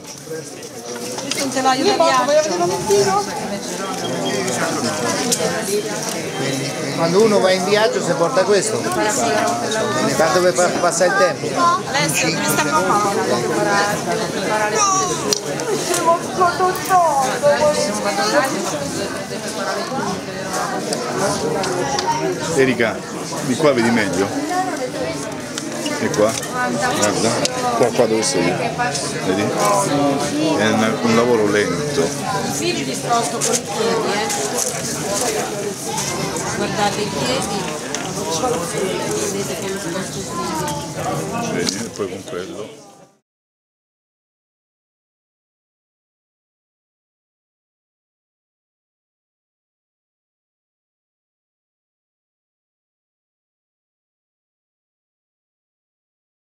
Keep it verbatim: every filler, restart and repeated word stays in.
Questo è un telaio da viaggio. Quando uno va in viaggio si porta questo? Tanto per far passare il tempo? Adesso questa qua fa per preparare Erika, di qua vedi meglio? E qua? Guarda, qua, qua dove sei? Vedi? È un, un lavoro lento. i fili li sposto con i piedi, eh. Guardate i piedi, vedete che lo sposto così. Vedi? E poi con quello.